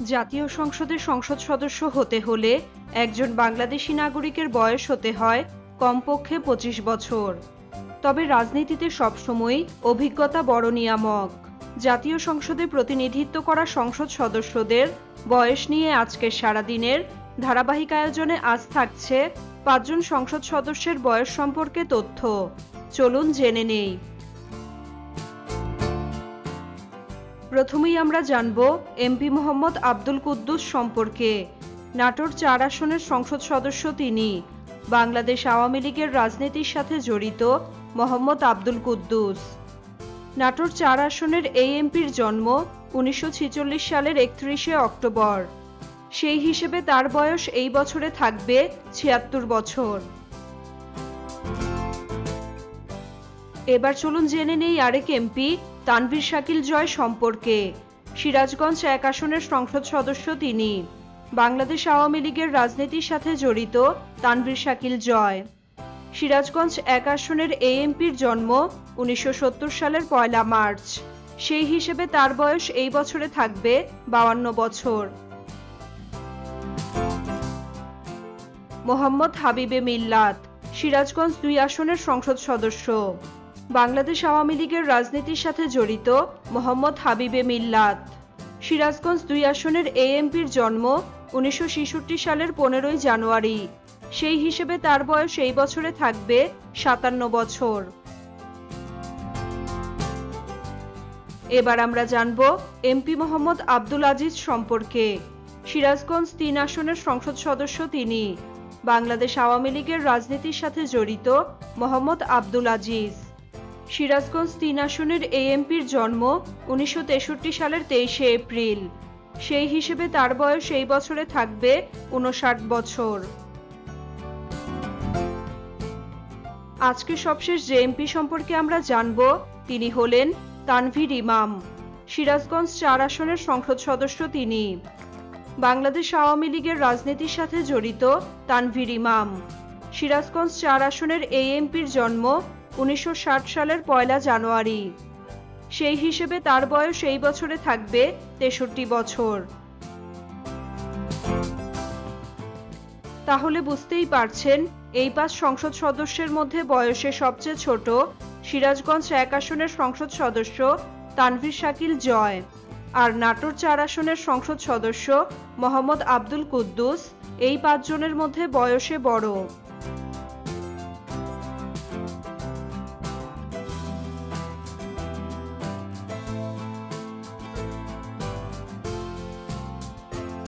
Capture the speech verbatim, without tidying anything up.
জাতীয় সংসদের সংসদ সদস্য হতে হলে একজন বাংলাদেশি নাগরিকের বয়স হতে হয় কমপক্ষে পঁচিশ বছর। তবে রাজনীতিতে সবসময় অভিজ্ঞতা বড় নিয়ামক। জাতীয় সংসদে প্রতিনিধিত্ব করা সংসদ সদস্যদের বয়স নিয়ে আজকের সারাদিনের ধারাবাহিক আয়োজনে আজ থাকছে পাঁচজন সংসদ সদস্যের বয়স সম্পর্কে তথ্য। চলুন জেনে নেই। প্রথমেই আমরা জানব এমপি মোহাম্মদ আব্দুল কুদ্দুস সম্পর্কে। নাটোর চার আসনের সংসদ সদস্য তিনি। বাংলাদেশ আওয়ামী লীগের রাজনীতির সাথে জড়িত মোহাম্মদ আব্দুল কুদ্দুস। নাটোর চার আসনের এই এমপির জন্ম উনিশশো ছেচল্লিশ সালের একত্রিশে অক্টোবর। সেই হিসেবে তার বয়স এই বছরে থাকবে ছিয়াত্তর বছর। এবার চলুন জেনে নেই আরেক এমপি তানভীর শাকিল জয় সম্পর্কে। সিরাজগঞ্জ এক আসনের সংসদ সদস্য তিনি। বাংলাদেশ আওয়ামী লীগের রাজনীতির সাথে জড়িত তানভীর শাকিল জয়। সিরাজগঞ্জ এক আসনের এই এমপির জন্ম উনিশশো সত্তর সালের পয়লা মার্চ। সেই হিসেবে তার বয়স এই বছরে থাকবে বাউান্ন বছর। মোহাম্মদ হাবিবে মিল্লাত, সিরাজগঞ্জ দুই আসনের সংসদ সদস্য। বাংলাদেশ আওয়ামী লীগের রাজনীতির সাথে জড়িত মোহাম্মদ হাবিবে মিল্লাত। সিরাজগঞ্জ দুই আসনের এই এমপির জন্ম উনিশশো ছেষট্টি সালের পনেরোই জানুয়ারি। সেই হিসেবে তার বয়স এই বছরে থাকবে সাতান্ন বছর। এবার আমরা জানব এমপি মোহাম্মদ আব্দুল আজিজ সম্পর্কে। সিরাজগঞ্জ তিন আসনের সংসদ সদস্য তিনি। বাংলাদেশ আওয়ামী লীগের রাজনীতির সাথে জড়িত মোহাম্মদ আব্দুল আজিজ। সিরাজগঞ্জ তিন আসনের এই এমপির জন্ম উনিশশো তেষট্টি সালের তেইশে এপ্রিল। সেই হিসেবে তার বয়স এই বছরে থাকবে উনষাট বছর। আজকে সবশেষ যে এমপি সম্পর্কে আমরা জানব তিনি হলেন তানভীর ইমাম। সিরাজগঞ্জ চার আসনের সংসদ সদস্য তিনি। বাংলাদেশ আওয়ামী লীগের রাজনীতির সাথে জড়িত তানভীর ইমাম। সিরাজগঞ্জ চার আসনের এই এমপির জন্ম উনিশশো ষাট সালের পয়লা জানুয়ারি। সেই হিসেবে তার বয়স এই বছরে থাকবে তেষট্টি বছর। তাহলে বুঝতেই পারছেন এই পাঁচ সংসদ সদস্যের মধ্যে বয়সে সবচেয়ে ছোট সিরাজগঞ্জ এক আসনের সংসদ সদস্য তানভীর শাকিল জয়, আর নাটোর চার আসনের সংসদ সদস্য মোহাম্মদ আব্দুল কুদ্দুস এই পাঁচজনের মধ্যে বয়সে বড়।